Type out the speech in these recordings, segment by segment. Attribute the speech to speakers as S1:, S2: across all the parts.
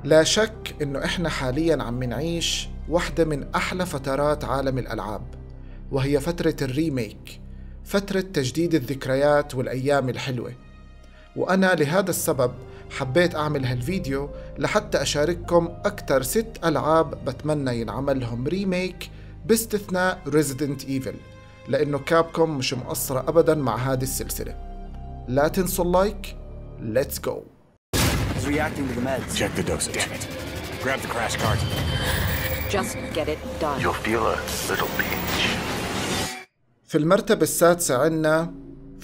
S1: لا شك إنه إحنا حالياً عم نعيش واحدة من أحلى فترات عالم الألعاب، وهي فترة الريميك، فترة تجديد الذكريات والأيام الحلوة. وأنا لهذا السبب حبيت أعمل هالفيديو لحتى أشارككم أكثر 6 ألعاب بتمنى ينعمل لهم ريميك باستثناء Resident Evil، لأنه كابكوم مش مقصرة أبداً مع هذه السلسلة. لا تنسوا اللايك. Let's go.
S2: He's reacting to the meds.
S3: Check the dosage.
S2: Damn it. Grab the crash cart.
S4: Just get it done.
S3: You'll feel a little pinch.
S1: في المرتبة السادسة عنا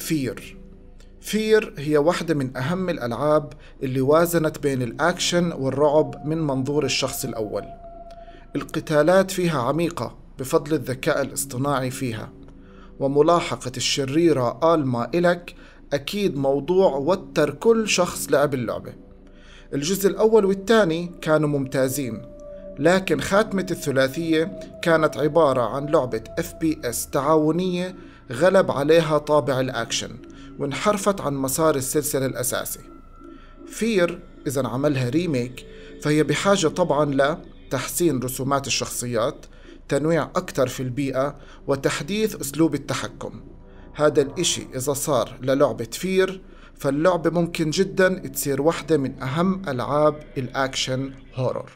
S1: فير هي واحدة من أهم الألعاب اللي وازنت بين الأكشن والرعب من منظور الشخص الأول. القتالات فيها عميقة بفضل الذكاء الاصطناعي فيها، وملاحقة الشريرة آلما إلك أكيد موضوع وتر كل شخص لعب اللعبة. الجزء الأول والثاني كانوا ممتازين، لكن خاتمة الثلاثية كانت عبارة عن لعبة FPS تعاونية غلب عليها طابع الأكشن وانحرفت عن مسار السلسلة الأساسي. فير إذا عملها ريميك فهي بحاجة طبعا لتحسين رسومات الشخصيات، تنويع أكثر في البيئة، وتحديث أسلوب التحكم. هذا الإشي إذا صار للعبة فير فاللعبة ممكن جدا تصير واحدة من أهم ألعاب الأكشن هورور.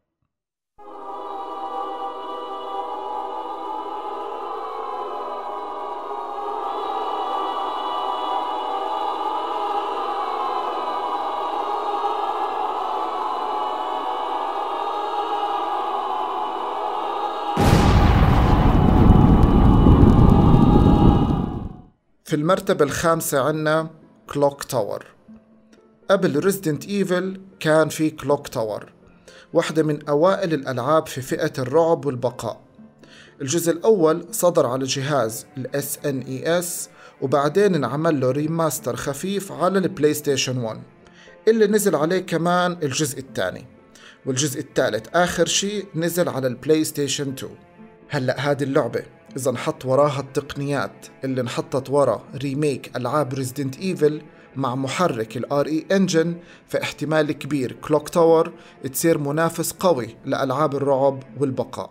S1: في المرتبة الخامسة عنا كلوك تاور. قبل ريزيدنت ايفل كان في كلوك تاور، واحدة من أوائل الألعاب في فئة الرعب والبقاء. الجزء الأول صدر على جهاز ال SNES، وبعدين انعمل له ريماستر خفيف على البلاي ستيشن 1 اللي نزل عليه كمان الجزء الثاني، والجزء الثالث آخر شيء نزل على البلاي ستيشن 2. هلأ هذه اللعبة إذا نحط وراها التقنيات اللي انحطت ورا ريميك ألعاب ريزيدنت ايفل مع محرك ال RE Engine، فاحتمال كبير كلوك تاور تصير منافس قوي لألعاب الرعب والبقاء.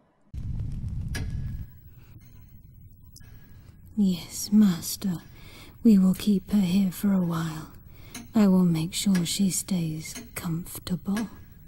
S5: Yes, Master. We will keep her here for a while. I will make sure she stays comfortable.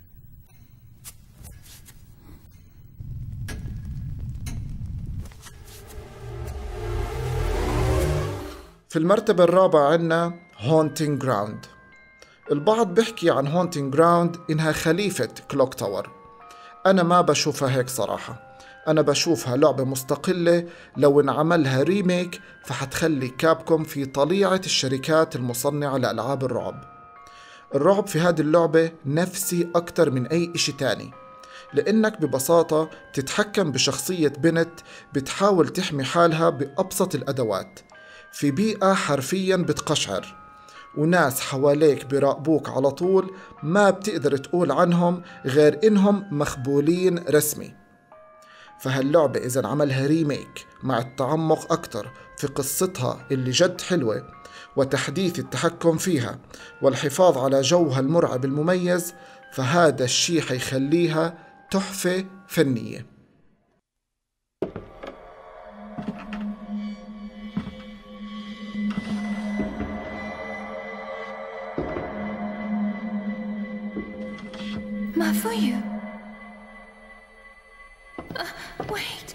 S1: في المرتبة الرابعة عنا Haunting Ground. البعض بيحكي عن Haunting Ground إنها خليفة كلوك تاور. أنا ما بشوفها هيك صراحة، أنا بشوفها لعبة مستقلة لو انعملها ريميك فحتخلي كابكوم في طليعة الشركات المصنعة لألعاب الرعب. الرعب في هذه اللعبة نفسي أكتر من أي إشي تاني، لأنك ببساطة تتحكم بشخصية بنت بتحاول تحمي حالها بأبسط الأدوات في بيئة حرفياً بتقشعر، وناس حواليك براقبوك على طول ما بتقدر تقول عنهم غير إنهم مخبولين رسمي. فهاللعبة إذا عملها ريميك مع التعمق أكتر في قصتها اللي جد حلوة وتحديث التحكم فيها والحفاظ على جوها المرعب المميز، فهذا الشي حيخليها تحفة فنية.
S5: Mafuyu. Wait.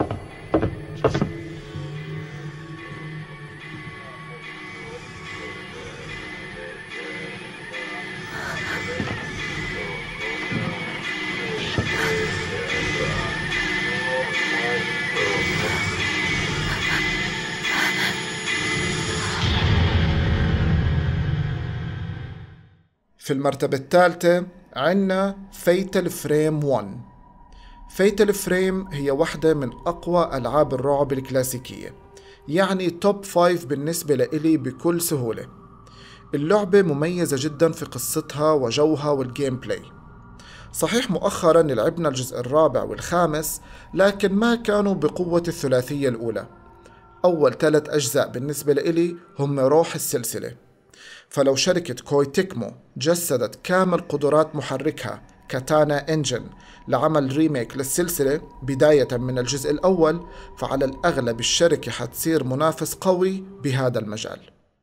S1: في المرتبة الثالثة عنا فيتل فريم 1. فيتل فريم هي واحدة من أقوى ألعاب الرعب الكلاسيكية، يعني توب 5 بالنسبة لإلي بكل سهولة. اللعبة مميزة جدا في قصتها وجوها والجيم بلاي. صحيح مؤخرا لعبنا الجزء الرابع والخامس، لكن ما كانوا بقوة الثلاثية الأولى. أول 3 أجزاء بالنسبة لإلي هم روح السلسلة. فلو شركة كوي تكمو جسدت كامل قدرات محركها كاتانا إنجن لعمل ريميك للسلسلة بداية من الجزء الأول، فعلى الأغلب الشركة حتصير منافس قوي بهذا المجال.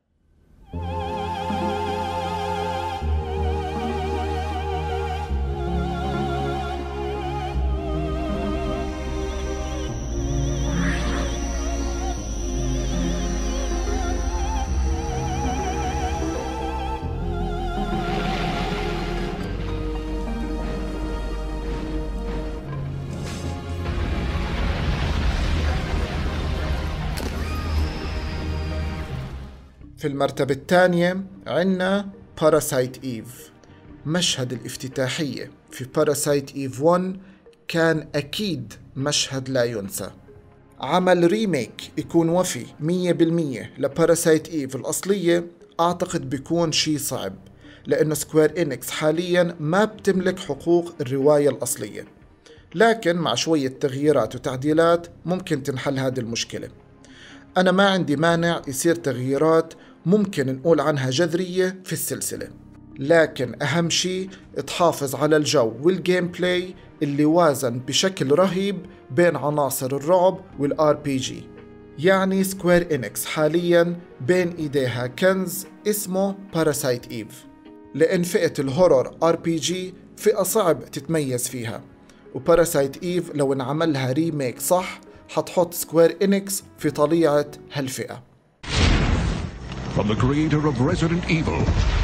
S1: في المرتبة الثانية عنا باراسايت إيف. مشهد الافتتاحية في باراسايت إيف 1 كان أكيد مشهد لا ينسى. عمل ريميك يكون وفي 100% لباراسايت إيف الأصلية أعتقد بيكون شي صعب، لأنه سكوير إنكس حاليا ما بتملك حقوق الرواية الأصلية، لكن مع شوية تغييرات وتعديلات ممكن تنحل هذه المشكلة. أنا ما عندي مانع يصير تغييرات ممكن نقول عنها جذرية في السلسلة، لكن أهم شيء تحافظ على الجو والجيم بلاي اللي وازن بشكل رهيب بين عناصر الرعب والآر بي جي. يعني سكوير إنكس حاليا بين إيديها كنز اسمه باراسايت إيف، لأن فئة الهورور آر بي جي فئة صعب تتميز فيها، وباراسايت إيف لو انعملها ريميك صح حتحط سكوير إنكس في طليعة هالفئة.
S6: From the creator of Resident Evil,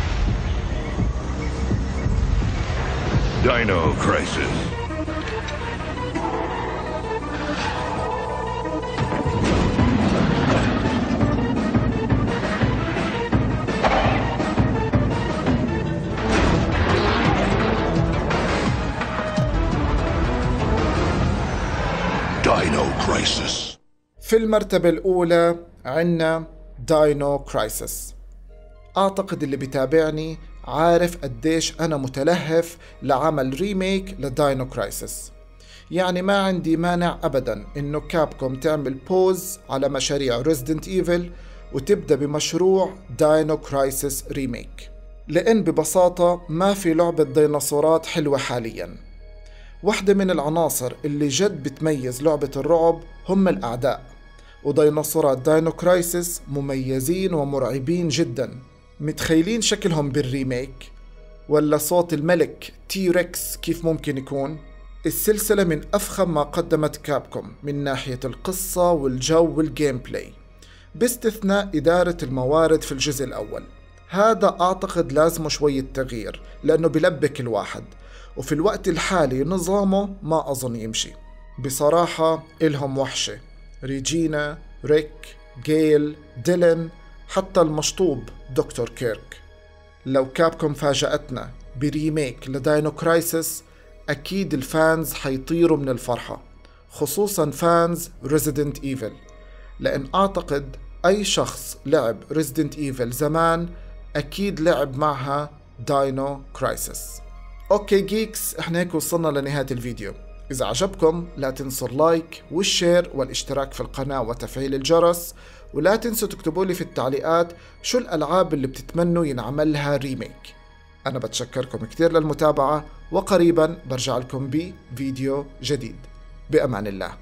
S6: Dino Crisis. Dino Crisis.
S1: في المرتبة الأولى عنا داينو كرايسس. أعتقد اللي بيتابعني عارف قديش أنا متلهف لعمل ريميك لداينو كرايسس. يعني ما عندي مانع أبدا إنه كابكوم تعمل بوز على مشاريع ريزيدنت إيفل وتبدأ بمشروع داينو كرايسس ريميك، لأن ببساطة ما في لعبة ديناصورات حلوة حاليا. واحدة من العناصر اللي جد بتميز لعبة الرعب هم الأعداء، وديناصورات داينو كرايسس مميزين ومرعبين جدا. متخيلين شكلهم بالريميك؟ ولا صوت الملك تي ريكس كيف ممكن يكون؟ السلسلة من أفخم ما قدمت كابكوم من ناحية القصة والجو والجيم بلاي، باستثناء إدارة الموارد في الجزء الأول. هذا أعتقد لازمه شوية تغيير لأنه بلبك الواحد، وفي الوقت الحالي نظامه ما أظن يمشي. بصراحة إلهم وحشة، ريجينا، ريك، جيل، ديلن، حتى المشطوب دكتور كيرك. لو كابكوم فاجأتنا بريميك لداينو كرايسس أكيد الفانز حيطيروا من الفرحة، خصوصا فانز ريزيدنت إيفل، لأن أعتقد أي شخص لعب ريزيدنت إيفل زمان أكيد لعب معها داينو كرايسس. أوكي جيكس، احنا هيك وصلنا لنهاية الفيديو. إذا عجبكم لا تنسوا اللايك والشير والاشتراك في القناة وتفعيل الجرس، ولا تنسوا تكتبوا لي في التعليقات شو الألعاب اللي بتتمنوا ينعمل لها ريميك. أنا بتشكركم كتير للمتابعة، وقريبا برجع لكم بفيديو جديد. بأمان الله.